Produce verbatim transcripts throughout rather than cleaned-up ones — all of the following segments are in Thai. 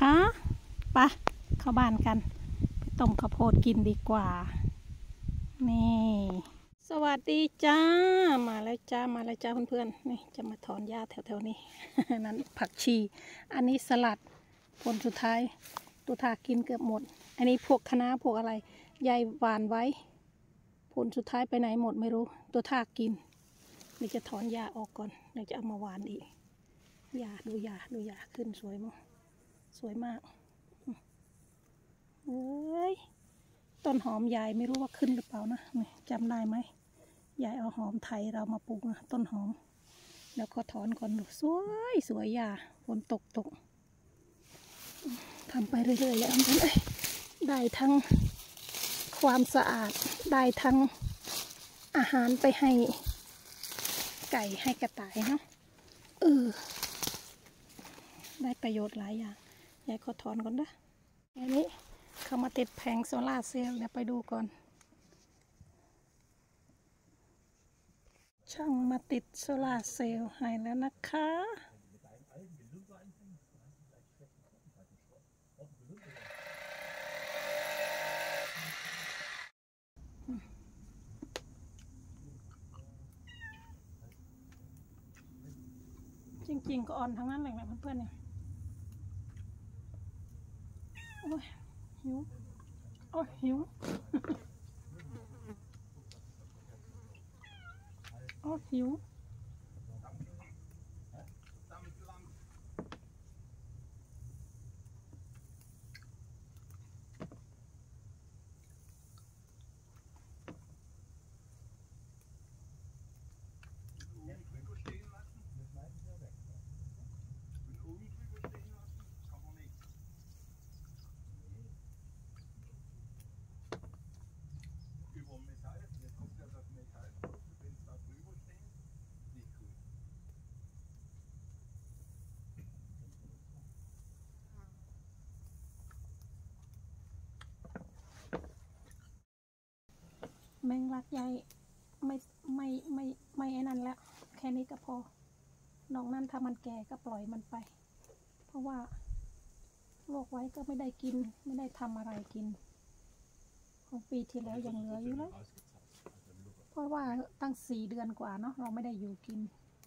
คะปะเข้าบ้านกันไปต้มข้าวโพดกินดีกว่านี่สวัสดีจ้ามาแล้วจ้ามาแล้วจ้าเพื่อนๆนี่จะมาถอนหญ้าแถวๆนี้ นั้นผักชีอันนี้สลัดผลสุดท้ายตัวทากินเกือบหมดอันนี้พวกคะน้าพวกอะไรยายหวานไว้ผลสุดท้ายไปไหนหมดไม่รู้ตัวทากินนี่จะถอนหญ้าออกก่อนเดี๋ยวจะเอามาหวานอีกหญ้าดูหญ้าดูหญ้าขึ้นสวยมั้งสวยมากเอ้ยต้นหอมยายไม่รู้ว่าขึ้นหรือเปล่านะนี่จำได้ไหมยายเอาหอมไทยเรามาปลูกนะต้นหอมแล้วก็ถอนก่อนดูสวยสวยหญ้าฝนตกตกทำไปเรื่อยๆแล้วมันได้ทั้งความสะอาดได้ทั้งอาหารไปให้ไก่ให้กระต่ายเนาะเออได้ประโยชน์หลายอย่างยายขอถอนก่อนนะอันนี้เขามาติดแผงโซล่าเซลล์เดี๋ยวไปดูก่อนช่างมาติดโซล่าเซลล์ให้แล้วนะคะจริงๆก็อ่อนทั้งนั้นเลยนะเพื่อนๆเนี่ยโอ้ยหิวโอ้ยหิวโอ้ยหิวแมงลักใหญ่ไม่ไม่ไม่ไม่ไอ้นั่นแล้วแค่นี้ก็พอนอกนั้นถ้ามันแก่ก็ปล่อยมันไปเพราะว่าโรคไว้ก็ไม่ได้กินไม่ได้ทำอะไรกินของปีที่แล้วยังเหลืออยู่เลยเพราะว่าตั้งสี่เดือนกว่าเนาะเราไม่ได้อยู่กิน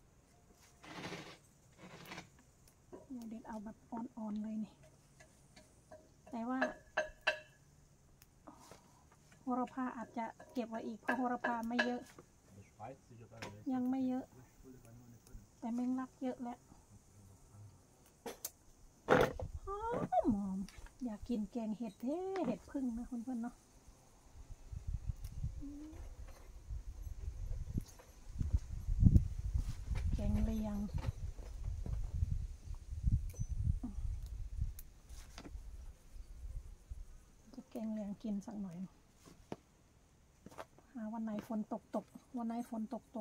เด็ดเอาแบบอ่อนๆเลยนี่แต่ว่าโหระพาอาจจะเก็บไว้อีกเพราะโหระพาไม่เยอะยังไม่เยอะแต่แมงลักเยอะแล้วหอมหอมอยากกินแกงเห็ดเท่เห็ดพึ่งนะเพื่อนๆเนาะแกงเลียงจะแกงเลียงกินสักหน่อยหาวันไหนฝนตกตกวันไหนฝนตกตก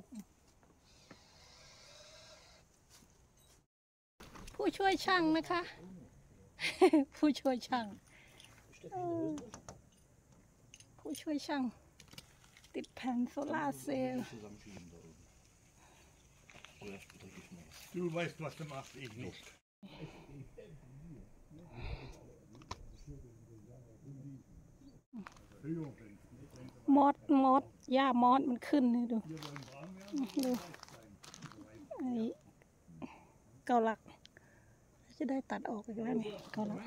ผู้ช่วยช่างนะคะ ผู้ช่วยช่างผู้ช่วยช่างติดแผ่นโซล่าเซลล์ Du weißt, was du machst, ich nicht. มอดมอดหญ้ามอดมันขึ้นนี่ดูดูไอ้เกาลักจะได้ตัดออกอีกแล้วนี่เกาลัก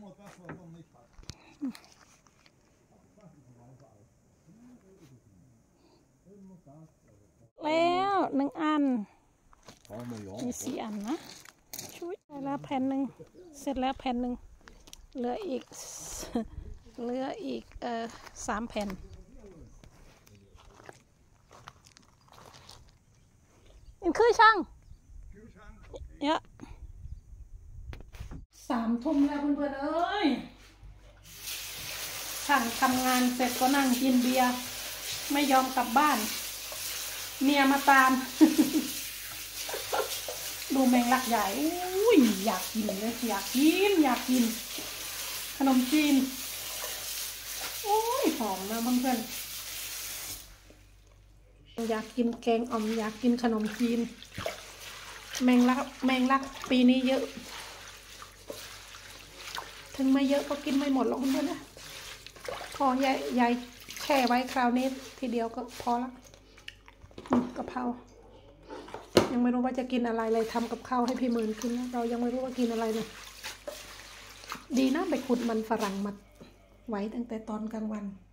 แล้วหนึ่งอันมีสี่อันนะช่วยได้แล้วแผ่นหนึ่งเสร็จแล้วแผ่นหนึ่งเหลืออีกเหลืออีกเอ่อสามแผ่นนี่คือช่างเยอะสามทุ่มแล้วเพื่อนๆเอ้ยช่างทำงานเสร็จก็นั่งกินเบียร์ไม่ยอมกลับบ้านเมียมาตาม ดูแมงลักใหญ่อุ้ยอยากกินเลยอยากกินอยากกินขนมจีนโอ้ยหอมนะเพื่อนๆอยากกินแกงอ่อมอยากกินขนมจีนแมงลักแมงลักปีนี้เยอะถึงไม่เยอะก็กินไม่หมดหรอกคุณเพื่อนนะพอยายยายแช่ไว้คราวนี้ทีเดียวก็พอละกะเพรายังไม่รู้ว่าจะกินอะไรเลยทำกับข้าวให้พี่หมื่นกินเรายังไม่รู้ว่ากินอะไรเลยดีนะไปขุดมันฝรั่งมาไว้ตั้งแต่ตอนกลางวัน